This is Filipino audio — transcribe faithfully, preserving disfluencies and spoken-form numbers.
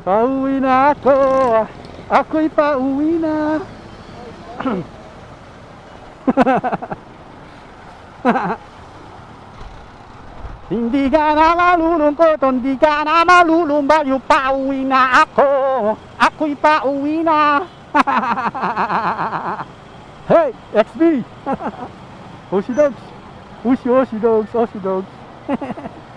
Pauwi na ako. Ako'y pauwi na. Hindi ka na malulungkot, hindi ka na malulumbayo. Pauwi na ako. Ako'y pauwi na. Hey, X B. Oshi dogs. Oshi, oshi dogs, oshi dogs.